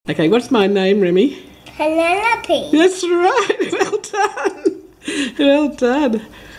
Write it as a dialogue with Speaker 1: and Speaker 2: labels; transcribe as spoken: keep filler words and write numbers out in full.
Speaker 1: Okay, what's my name, Remy?
Speaker 2: Penelope.
Speaker 1: That's right. Well done. Well done.